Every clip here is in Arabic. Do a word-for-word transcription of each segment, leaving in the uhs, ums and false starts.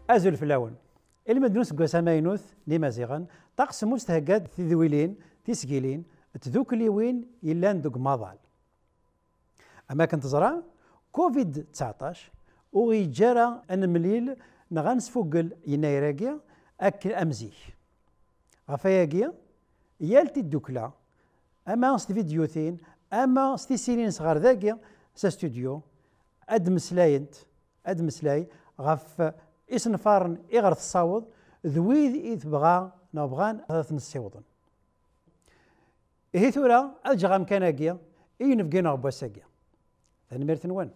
أزول فلاون المدنوس قواسا ماينوث لمازيغان طقس مستهقات تذويلين تسجيلين تذوكلي وين يلان دوك ماضال. أما كنت زرع كوفيد تسعطاش وغيجارة أن مليل نغانس فوقل ينايراكيا أكل أمزيك غفاياكيا يالتي الدوكلا أما ستي فيديوثين أما ستي سيرين صغار ذاكيا سا ستوديو أد مسلاينت أد مسلاي غف إسنفارن إغرث الصاوض ذويذ إذ بغا نبغان هذا نسيوضن إيه ثورة أجغام كاناكيا إيه نفقينا غبواساكيا ثاني ميرتن وان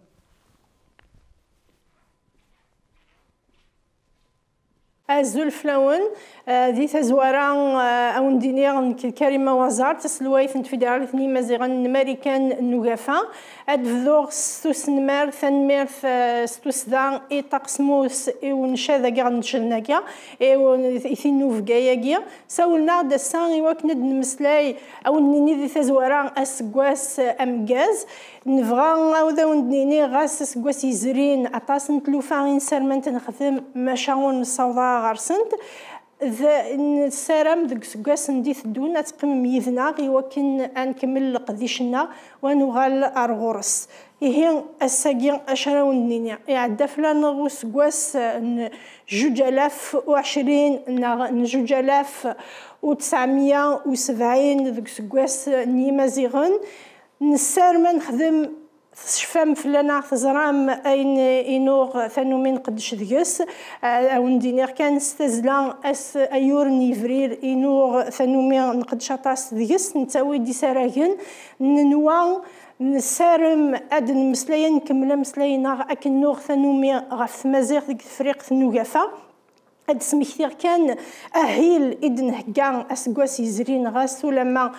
أزول فلاون ذي تزوارا أو ندينيغ كريمة وزار تسلوايث نتفيدرالي ثني مازيغان نماريكان نوغافا أدفذوغ ستوس نمار ثان ميرث ستوس ذا إي تقسموس إي ونشاذا كاع نشلناكيا إي ونثين نوفكاياكيا ساولنا دسان إيواك ند نمسلاي أو نيني ذي تزوارا أسكواس أمكاز نفغا أو ذا وندنيني غاس أسكواس يزرين أطاس نتلوفا إنسان تنخدم مشاون الصوضا غارسنت ذا نسارم دك سكاس ندي ثدونا تقيم ميزنا غيوكن أنكمل قديشنا ونغال أرغورس إيه الساقين أشراو النينيا يعدى فلان غو سكاس جوج آلاف وعشرين جوج آلاف وتسعمية وسبعين دك سكاس نيمازيغن نسارم نخدم شفام فلانا تزرام أين إنوغ ثانو من قدش ديس أو ندينير كان استزلا أس أيور نيفرير إنوغ ثانو من نقدش أطاس ديس نتاوي دي سراغن ننوان نسارم أدن مسلاين كملا مسلاينا أكن نوغ ثانو من غف مزيغ ديك فريق ثنوغافا هاد سميكتير كان أهيل إدن هكا أسكواس يزرين غاس ولما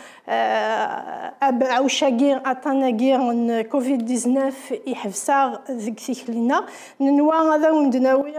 أب عوشاكين أطاناكين كوفيد تسعطاش يحفصا ذيك تيكلينا ننوا هذا وندناوي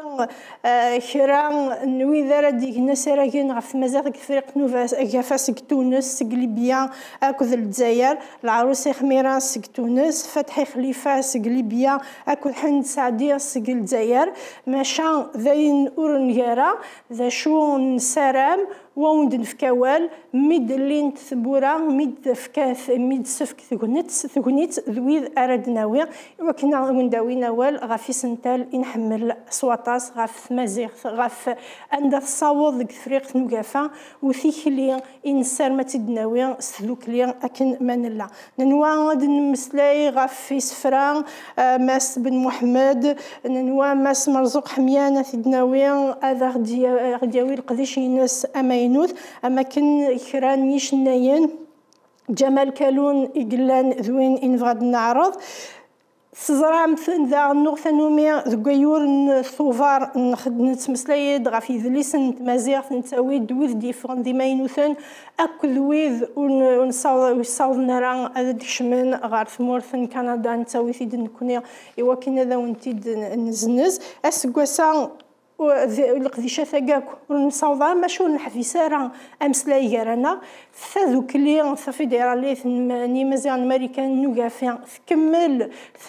كرا نوي ذا ديك نسراكين غف مزاغ فريق نوفا كافا سك تونس سك ليبيا أكوذ الجزائر العروس خميرة سك تونس فتحي خليفة سك ليبيا أكوذ حمد سعدي سك الجزائر ماشا ذاين أورنغارا ذا شو نسارام ووند فكوال ميد لين تثبورا ميد فكاث ميد سفك ثغنيت ثغنيت ذويذ أردناوي وكنا ونداوي نوال غافي سنتال إنحمل سواطاس غاف مازيغ غاف عند الصاوض ذك فريق نوقافا وثيكلي إنسار ما تدناوي سلوكلي أكن منلا ننوا غاد نمسلاي غاف سفران ماس بن محمد ننوا ماس مرزوق حميانة تدناوي هذا غدياوي القديش ينس أما ينوث أما كن كران يشناين جمال كالون إقلان ذوين إن فغاد نعرض سزرام ذا النوغ ثانومي ذقيور ثوفار نتمسلايد غافي ذليس نتمازيغ نتاوي دويذ ديفرون ديما ينوثن أكو ذويذ ونصاوض نران هذا شمن غار ثمورث كندا نتاوي ثيد نكوني إوا كنا ذا ونتيد نزنز أسكواسا القديشة ثقاك ونصوضا ماشو نحفيسارا أمسلاي غيرنا ثذوك لي ثفيدرالي ني مزيان أمريكان نوغافيان تكمل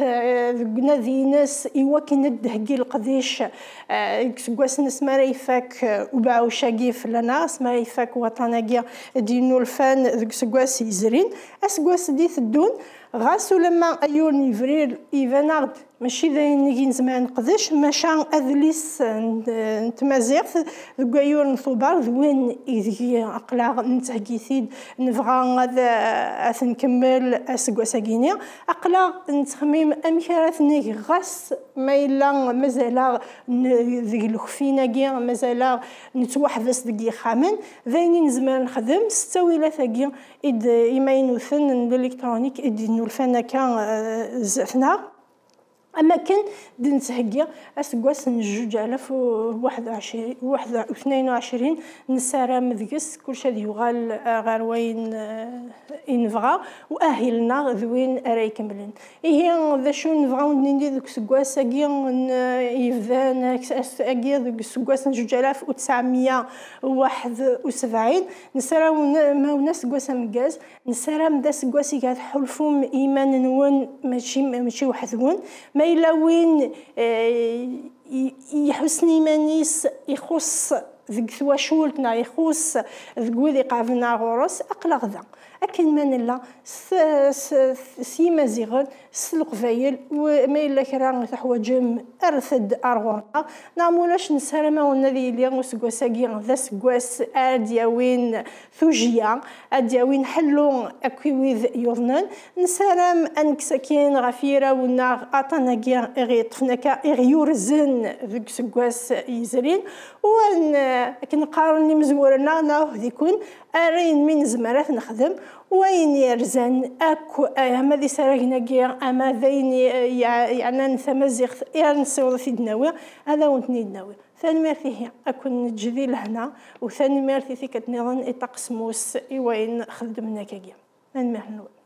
نادي ناس إيواكي ندهقي القديش كواس ناس مريفاك وباعو شاقيف لنا مريفاك وطناقيا دينو الفان ذوك سكواس يزرين أسكواس دي ثدون غاسو لما أيون يفرير إيفانارد ماشي ذاين نجي زمان قداش ماشا أذليس نتمازيغ ذو أيون نثوبار ذوين إذي أقلا نتهكيثيد نفغا غادا أثنكمل أسكواساكينيا أقلا نتخميم أمكارات نيك غاس ما إلا مازالا ذي الخفيناكيا مازالا نتوحدث ذي خامن ذاين زمان نخدم ستاويلا ثاكيا إد إيماينوثن الإلكترونيك إد نولفانا كان زعفنا أما كان دنتهجي أسقاس نجوج آلاف وواحد وعشرين واحد واثنين وعشرين نسارة مذقس كل شيء يغال غير وين ينفغا وأهلنا ذوين راي كملن إيه ذا شو نفغاو ندي ذوك سقاس أجي يفذان أجي ذوك سقاس نجوج آلاف وتسعمية وواحد وسبعين نسارة ما وناس سقاس مجاز نسارة مدا سقاس يقعد حلفهم إيمان نون ماشي ماشي واحد ون ما إلا وين يحسن يمانيس يخص ذك ثواشولتنا يخص ذك وذي قابلنا غورس أقل غدا أكن من الله سي مزيغن سلقفايل وما إلا كرا تحوجم أرثد أرغونا نعمولاش نسالما ونذي اللي غسقوا ساقيا ذا سقواس أدياوين ثوجيا أدياوين حلو أكويذ يورنن نسالم أنك ساكين غفيرة ونا أعطانا كيا إغي طفناكا إغي يورزن ذك سقواس يزرين وأن كنقارني مزورنا ناهو يكون أرين من زمرات نخدم وين يرزن أكو أما ذي سراقنا كيا أما ذين يعني نثمزيغ يعني نصور في دناوي هذا ونتني دناوي ثاني مارثي هي أكون جدي لهنا وثاني مارثي في كتنظن إتقسموس وين خدمنا كيا ثاني مارثي